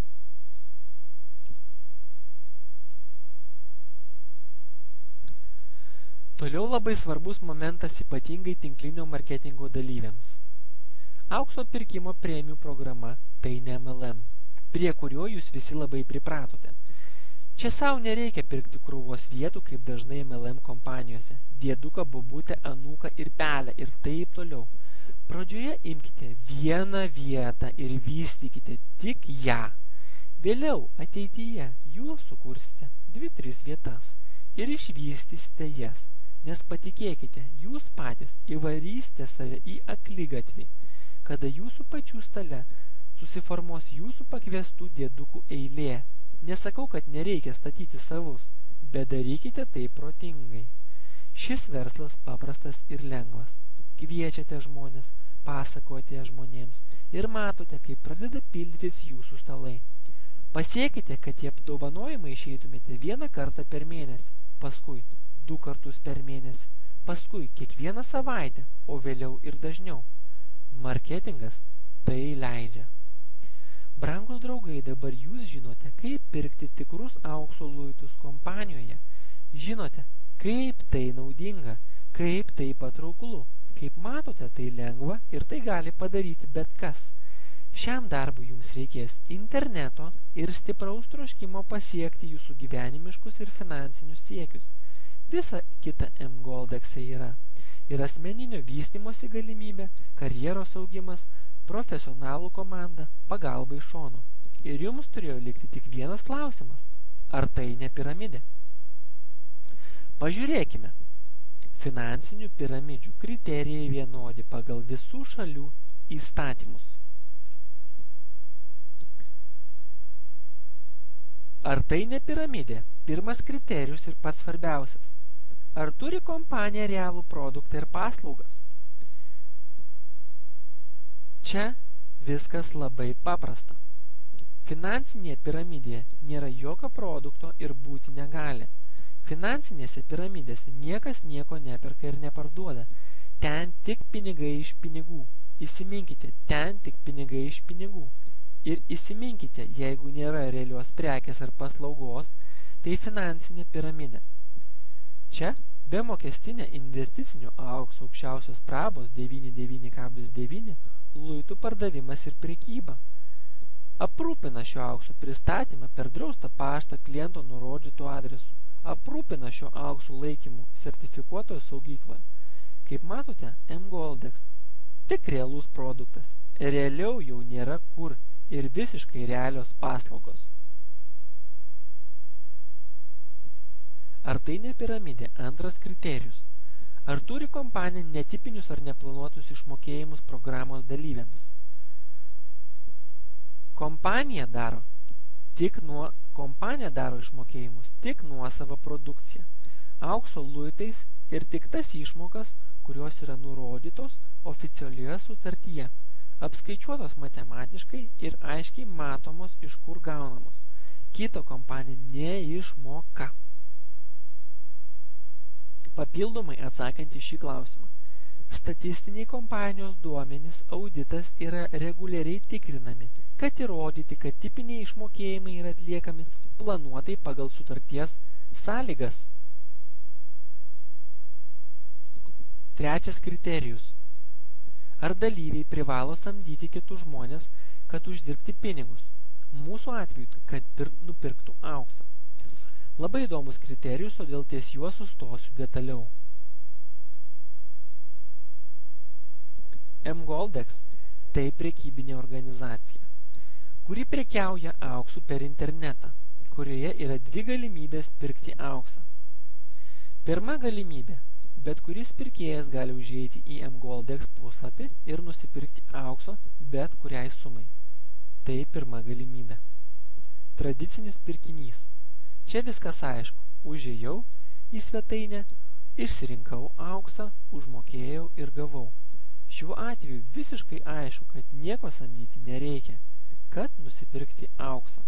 Toliau labai svarbus momentas ypatingai tinklinio marketingo dalyviams. Aukso pirkimo premijų programa tai ne M L M, prie kurio jūs visi labai pripratote. Čia savo nereikia pirkti krūvos vietų, kaip dažnai M L M kompanijose. Dieduką, bobutę, anūką ir pelę ir taip toliau. Pradžioje imkite vieną vietą ir vystykite tik ją. Vėliau ateityje jūs sukursite dvi, tris vietas ir išvystysite jas. Nes patikėkite, jūs patys įvarysite save į akligatvį, kada jūsų pačių stale susiformuos jūsų pakviestų diedukų eilė. Nesakau, kad nereikia statyti savus, bet darykite tai protingai. Šis verslas paprastas ir lengvas. Kviečiate žmonės, pasakojate žmonėms ir matote, kaip pradeda pildytis jūsų stalai. Pasiekite, kad tie apdovanojimai išeitumėte vieną kartą per mėnesį, paskui du kartus per mėnesį, paskui kiekvieną savaitę, o vėliau ir dažniau. Marketingas tai leidžia. Brangus draugai, dabar jūs žinote, kaip pirkti tikrus aukso luitus kompanijoje. Žinote, kaip tai naudinga, kaip tai patrauklu. Kaip matote, tai lengva ir tai gali padaryti bet kas. Šiam darbui jums reikės interneto ir stipraus troškimo pasiekti jūsų gyvenimiškus ir finansinius siekius. Visa kita M Goldex'e yra. Ir asmeninio vystymosi galimybė, karjeros augimas, profesionalų komanda, pagalba iš šono. Ir jums turėjo likti tik vienas klausimas. Ar tai ne piramidė? Pažiūrėkime. Finansinių piramidžių kriterijai vienodi pagal visų šalių įstatymus. Ar tai ne piramidė? Pirmas kriterijus ir pats svarbiausias. Ar turi kompanija realų produktą ir paslaugas? Čia viskas labai paprasta. Finansinėje piramidėje nėra jokio produkto ir būti negali. Finansinėse piramidėse niekas nieko neperka ir neparduoda. Ten tik pinigai iš pinigų. Įsiminkite, ten tik pinigai iš pinigų. Ir įsiminkite, jeigu nėra realios prekės ar paslaugos, tai finansinė piramidė. Čia be mokestinė investicinio aukso aukščiausios prabos devyni devyni kablis devyni luitų pardavimas ir prekyba. Aprūpina šio aukso pristatymą per draustą paštą kliento nurodytų adresų. Aprūpina šio aukso laikymų sertifikuotoje saugykloje. Kaip matote, M Goldex tik realus produktas. Realiau jau nėra kur ir visiškai realios paslaugos. Ar tai ne piramidė? Antras kriterijus. Ar turi kompanija netipinius ar neplanuotus išmokėjimus programos dalyviams? Kompanija daro tik nuo kompanija daro išmokėjimus tik nuosavą produkciją. aukso luitais ir tik tas išmokas, kurios yra nurodytos oficialioje sutartyje, apskaičiuotos matematiškai ir aiškiai matomos, iš kur gaunamos. Kito kompanija neišmoka. Papildomai atsakant į šį klausimą. Statistiniai kompanijos duomenys auditas yra reguliariai tikrinami, kad įrodyti, kad tipiniai išmokėjimai yra atliekami planuotai pagal sutarties sąlygas. Trečias kriterijus. Ar dalyviai privalo samdyti kitus žmonės, kad uždirbti pinigus? Mūsų atveju, kad pir, nupirktų auksą. Labai įdomus kriterijus, todėl ties juos sustosiu detaliau. M-Goldex tai prekybinė organizacija, kuri prekiauja auksu per internetą, kurioje yra dvi galimybės pirkti auksą. Pirma galimybė. Bet kuris pirkėjas gali užeiti į M-Goldex puslapį ir nusipirkti aukso bet kuriai sumai. Tai pirma galimybė. Tradicinis pirkinys. Čia viskas aišku. Užėjau į svetainę, išsirinkau auksą, užmokėjau ir gavau. Šiuo atveju visiškai aišku, kad nieko samdyti nereikia, kad nusipirkti auksą.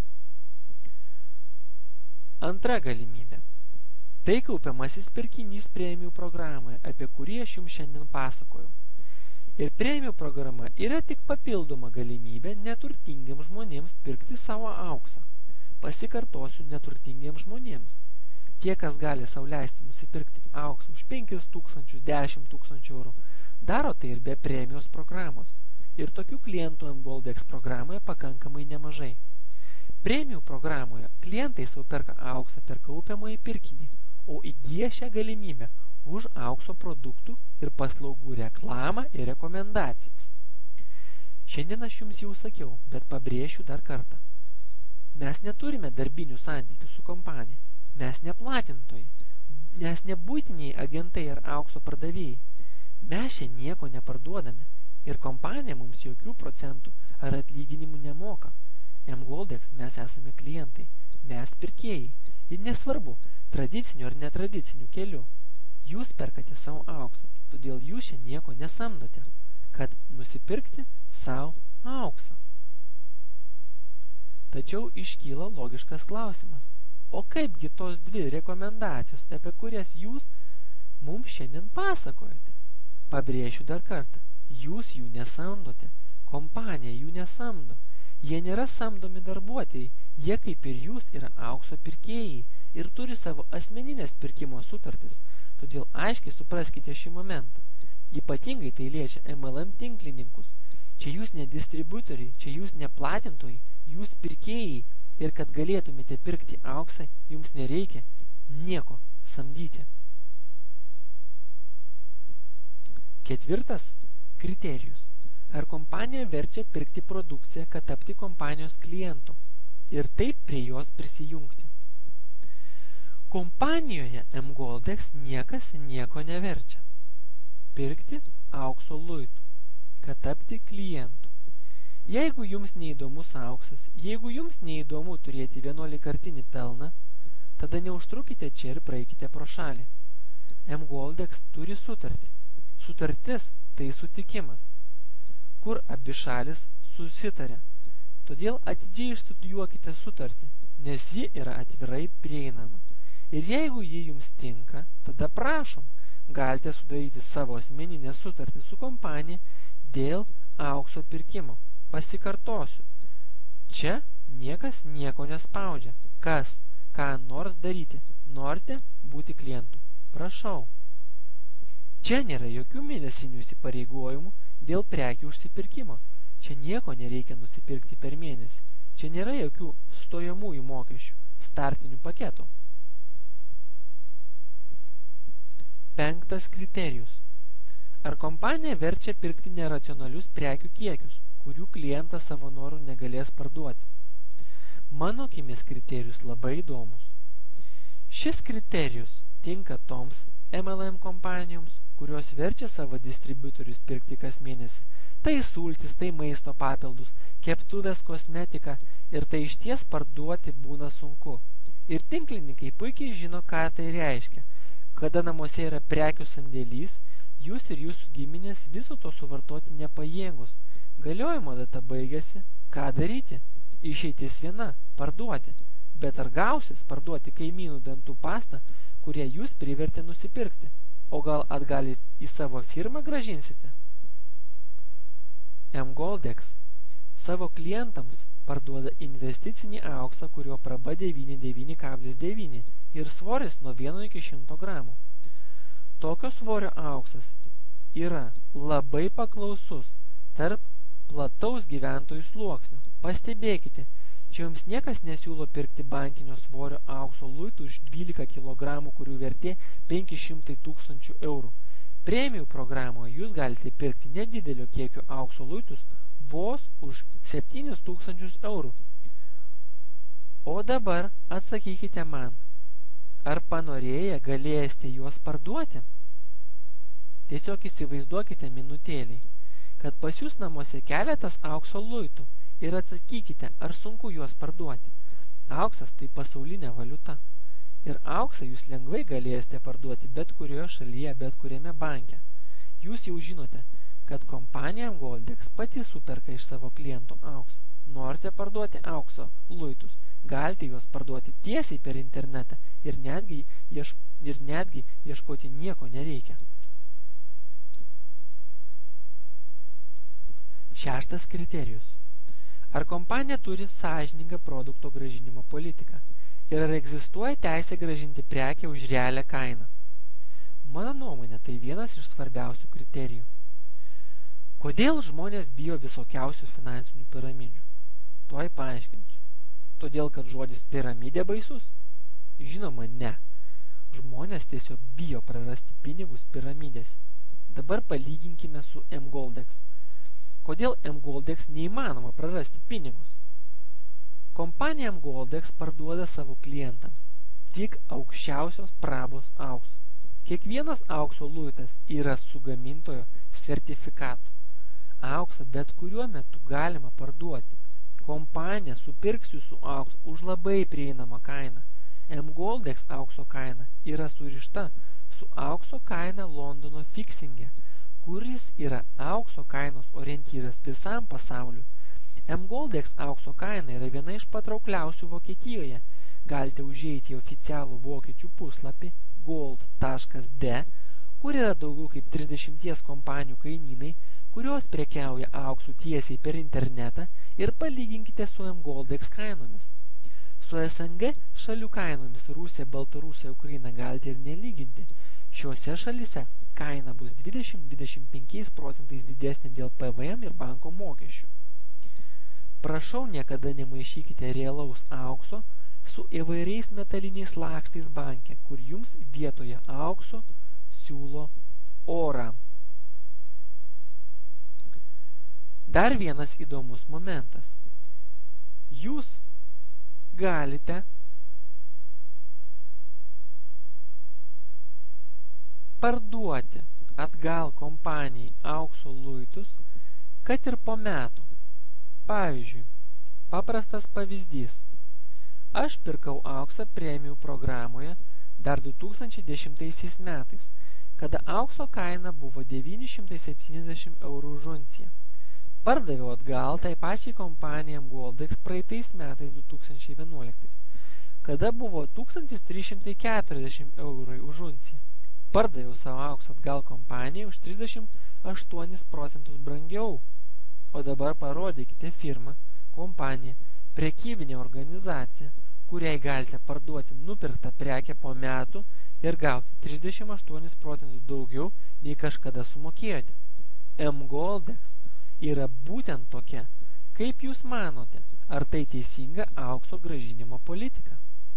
Antra galimybė. Tai kaupiamasis pirkinys premijų programoje, apie kurį aš jums šiandien pasakojau. Ir premijų programa yra tik papildoma galimybė neturtingiems žmonėms pirkti savo auksą. Pasikartosiu, neturtingiems žmonėms. Tie, kas gali sau leisti nusipirkti auksą už penkis tūkstančius, dešimt tūkstančių eurų, daro tai ir be premijos programos. Ir tokių klientų M-Goldex programoje pakankamai nemažai. Premijų programoje klientai sau perka auksą per kaupiamąjį pirkinį, o įgyja šią galimybę už aukso produktų ir paslaugų reklamą ir rekomendacijas. Šiandien aš jums jau sakiau, bet pabrėšiu dar kartą. Mes neturime darbinių santykių su kompanija. Mes ne platintojai, mes ne buitiniai agentai ar aukso pardavėjai. Mes čia nieko neparduodame ir kompanija mums jokių procentų ar atlyginimų nemoka. M-Goldex mes esame klientai, mes pirkėjai. Ir nesvarbu, tradiciniu ar netradiciniu keliu. Jūs perkate savo auksą, todėl jūs čia nieko nesamdote, kad nusipirkti savo auksą. Tačiau iškyla logiškas klausimas. O kaipgi tos dvi rekomendacijos, apie kurias jūs mums šiandien pasakojate? Pabrėšiu dar kartą. Jūs jų nesamdote, kompanija jų nesamdo. Jie nėra samdomi darbuotojai, jie kaip ir jūs yra aukso pirkėjai ir turi savo asmeninės pirkimo sutartis. Todėl aiškiai supraskite šį momentą. Ypatingai tai liečia M L M tinklininkus. Čia jūs ne distributoriai, čia jūs ne platintojai, jūs pirkėjai. Ir kad galėtumėte pirkti auksą, jums nereikia nieko samdyti. Ketvirtas kriterijus. Ar kompanija verčia pirkti produkciją, kad tapti kompanijos klientu ir taip prie jos prisijungti? Kompanijoje M-Goldex niekas nieko neverčia. Pirkti aukso luitų, kad tapti klientu. Jeigu jums neįdomus auksas, jeigu jums neįdomu turėti vienuolikartinį pelną, tada neužtrukite čia ir praeikite pro šalį. M-Goldex turi sutartį. Sutartis tai sutikimas, kur abi šalis susitarė. Todėl atidžiai išstudijuokite sutartį, nes ji yra atvirai prieinama. Ir jeigu ji jums tinka, tada prašom, galite sudaryti savo asmeninę sutartį su kompanija dėl aukso pirkimo. Pasikartosiu, čia niekas nieko nespaudžia. Kas, ką nors daryti, norite būti klientu? Prašau. Čia nėra jokių mėnesinių įsipareigojimų dėl prekių užsipirkimo. Čia nieko nereikia nusipirkti per mėnesį. Čia nėra jokių stojamųjų mokesčių, startinių paketų. Penktas kriterijus. Ar kompanija verčia pirkti neracionalius prekių kiekius, kurių klientas savo norų negalės parduoti? Mano akimis kriterijus labai įdomus. Šis kriterijus tinka toms M L M kompanijoms, kurios verčia savo distributorius pirkti kas mėnesį. Tai sultis, tai maisto papildus, keptuvės, kosmetika ir tai išties parduoti būna sunku. Ir tinklininkai puikiai žino, ką tai reiškia, kada namuose yra prekių sandėlys, jūs ir jūsų giminės viso to suvartoti nepajėgus. Galiojimo data baigėsi, ką daryti? Išeitis viena – parduoti. Bet ar gausis parduoti kaimynų dantų pastą, kurią jūs privertė nusipirkti? O gal atgal į savo firmą gražinsite? M-Goldex savo klientams parduoda investicinį auksą, kurio praba devyni devyni kablis devyni ir svoris nuo vieno iki šimto gramų. Tokio svorio auksas yra labai paklausus tarp plataus gyventojų sluoksnio. Pastebėkite, čia jums niekas nesiūlo pirkti bankinio svorio aukso luitų už dvylika kilogramų, kurių vertė penki šimtai tūkstančių eurų. Premijų programoje jūs galite pirkti nedidelio kiekio aukso luitus vos už septynis tūkstančius eurų. O dabar atsakykite man, ar panorėję galėsite juos parduoti? Tiesiog įsivaizduokite minutėliai, kad pas jūs namuose keletas aukso luitų ir atsakykite, ar sunku juos parduoti. Auksas tai pasaulinė valiuta. Ir auksą jūs lengvai galėsite parduoti bet kurioje šalyje, bet kuriame banke. Jūs jau žinote, kad kompanija M-Goldex pati superka iš savo klientų auksą. Norite parduoti aukso luitus, galite juos parduoti tiesiai per internetą ir netgi, ieš, ir netgi ieškoti nieko nereikia. Šeštas kriterijus. Ar kompanija turi sąžiningą produkto grąžinimo politiką ir ar egzistuoja teisė grąžinti prekę už realią kainą? Mano nuomonė, tai vienas iš svarbiausių kriterijų. Kodėl žmonės bijo visokiausių finansinių piramidžių? Tuoj paaiškinsiu. Todėl, kad žodis piramidė baisus? Žinoma, ne. Žmonės tiesiog bijo prarasti pinigus piramidėse. Dabar palyginkime su M-Goldex. Kodėl M-Goldex neįmanoma prarasti pinigus? Kompanija M-Goldex parduoda savo klientams tik aukščiausios prabos auksą. Kiekvienas aukso luitas yra su gamintojo sertifikatu. Auksą bet kuriuo metu galima parduoti. Kompanija supirks jūsų auksą už labai prieinamą kainą. M-Goldex aukso kaina yra surišta su aukso kaina Londono fiksinge, kuris yra aukso kainos orientyras visam pasauliu. M-Goldex aukso kaina yra viena iš patraukliausių Vokietijoje. Galite užeiti į oficialų vokiečių puslapį gold taškas d, kur yra daugiau kaip trisdešimt kompanijų kainynai, kurios prekiauja auksų tiesiai per internetą ir palyginkite su M-Goldex kainomis. Su S N G šalių kainomis Rusija, Baltarusija, Ukraina galite ir nelyginti. Šiuose šalyse kaina bus dvidešimt iki dvidešimt penkiais procentais didesnė dėl P V M ir banko mokesčių. Prašau, niekada nemaišykite realaus aukso su įvairiais metaliniais lakštais banke, kur jums vietoje aukso siūlo orą. Dar vienas įdomus momentas. Jūs galite parduoti atgal kompanijai aukso luitus, kad ir po metų. Pavyzdžiui, paprastas pavyzdys. Aš pirkau auksą premijų programoje dar du tūkstančiai dešimtaisiais metais, kada aukso kaina buvo devyni šimtai septyniasdešimt eurų už unciją. Pardaviau atgal tai pačiai kompanijai M-Goldex praeitais metais du tūkstančiai vienuoliktais, kada buvo tūkstantis trys šimtai keturiasdešimt eurų už unciją. Pardaviau savo auksą atgal kompanijai už trisdešimt aštuonis procentus brangiau. O dabar parodykite firmą, kompaniją, prekybinę organizaciją, kuriai galite parduoti nupirktą prekę po metų ir gauti trisdešimt aštuonis procentus daugiau, nei kažkada sumokėjote. M-Goldex yra būtent tokia. Kaip jūs manote, ar tai teisinga aukso grąžinimo politika?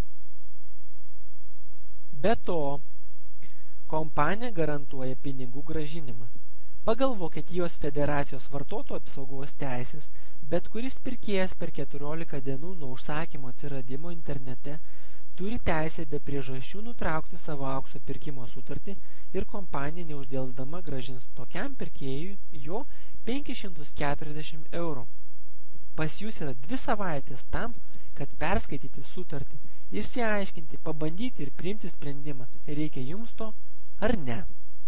Be to, kompanija garantuoja pinigų grąžinimą. Pagal Vokietijos federacijos vartotojų apsaugos teisės, bet kuris pirkėjas per keturiolika dienų nuo užsakymo atsiradimo internete turi teisę be priežasčių nutraukti savo aukso pirkimo sutartį ir kompanija neuždelsdama grąžins tokiam pirkėjui jo penkis šimtus keturiasdešimt eurų. Pas jūs yra dvi savaitės tam, kad perskaityti sutartį išsiaiškinti, pabandyti ir priimti sprendimą, reikia jums to ar ne.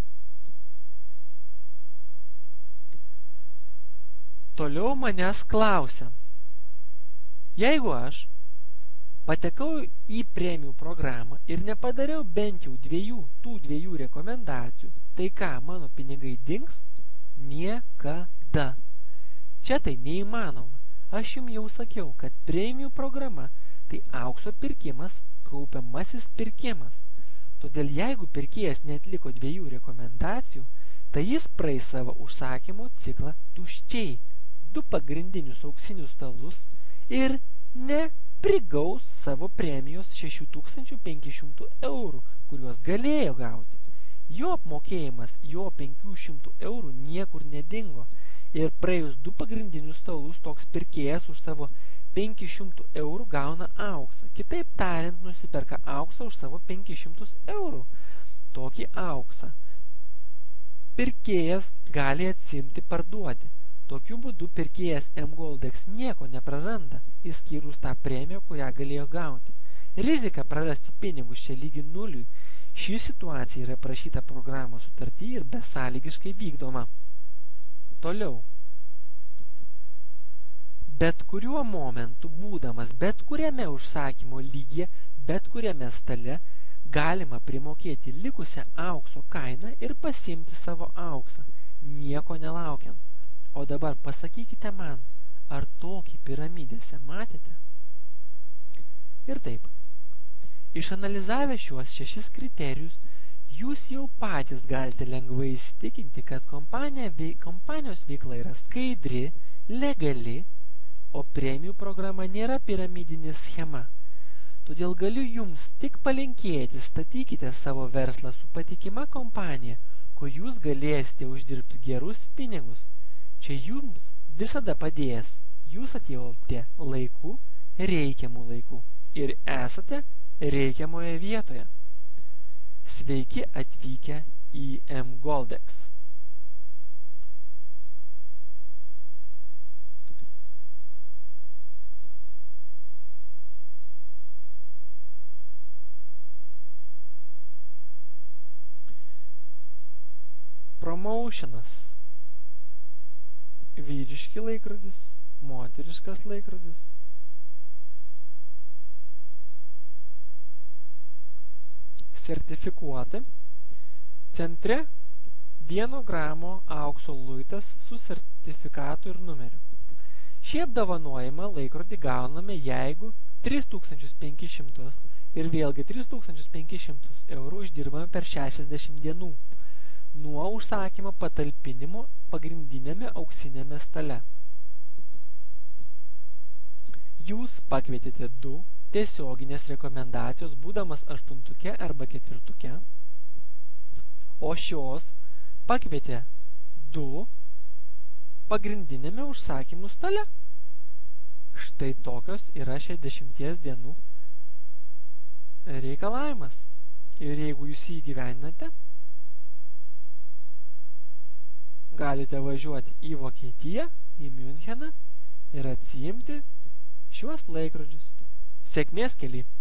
Toliau manęs klausia, jeigu aš patekau į premijų programą ir nepadariau bent jau dviejų, tų dviejų rekomendacijų, tai ką, mano pinigai dings? Niekada. Čia tai neįmanoma. Aš jums jau sakiau, kad premijų programa tai aukso pirkimas, kaupiamasis pirkimas. Todėl jeigu pirkėjas neatliko dviejų rekomendacijų, tai jis praeis savo užsakymo ciklą tuščiai, du pagrindinius auksinius stalus ir neprigaus savo premijos šešių tūkstančių penkių šimtų eurų, kuriuos galėjo gauti. Jo apmokėjimas, jo penkių šimtų eurų niekur nedingo ir praėjus du pagrindinius stalus toks pirkėjas už savo penkių šimtų eurų gauna auksą. Kitaip tariant, nusiperka auksą už savo penkis šimtus eurų. Tokį auksą pirkėjas gali atsimti parduoti. Tokiu būdu pirkėjas M-Goldex nieko nepraranda, išskyrus tą premiją, kurią galėjo gauti. Rizika prarasti pinigus čia lygi nuliui. Ši situacija yra prašyta programos sutarty ir besąlygiškai vykdoma. Toliau. Bet kuriuo momentu, būdamas bet kuriame užsakymo lygyje, bet kuriame stale, galima primokėti likusią aukso kainą ir pasiimti savo auksą, nieko nelaukiant. O dabar pasakykite man, ar tokį piramidėse matėte? Ir taip. Išanalizavę šiuos šešis kriterijus, jūs jau patys galite lengvai įsitikinti, kad kompanija, kompanijos veikla yra skaidri, legali, o premijų programa nėra piramidinė schema. Todėl galiu jums tik palinkėti, statykite savo verslą su patikima kompanija, ko jūs galėsite uždirbti gerus pinigus. Čia jums visada padės. Jūs atėjote laiku, reikiamų laikų ir esate reikiamoje vietoje. Sveiki atvykę į M-Goldex. Promotionas. Vyriški laikrodis, moteriškas laikrodis. Sertifikuoti. Centre vieno gramo aukso luitas su sertifikatu ir numeriu. Šį apdovanojimą laikrodį gauname, jeigu tris tūkstančius penkis šimtus ir vėlgi tris tūkstančius penkis šimtus eurų uždirbame per šešiasdešimt dienų nuo užsakymo patalpinimo pagrindinėme auksinėme stale. Jūs pakvietėte du tiesioginės rekomendacijos, būdamas aštuntuke arba ketvirtuke, o šios pakvietė du pagrindinėme užsakymų stale. Štai tokios yra šešiasdešimties dienų reikalavimas. Ir jeigu jūs jį įgyvendinate, galite važiuoti į Vokietiją, į Müncheną ir atsiimti šiuos laikrodžius. Sėkmės kely!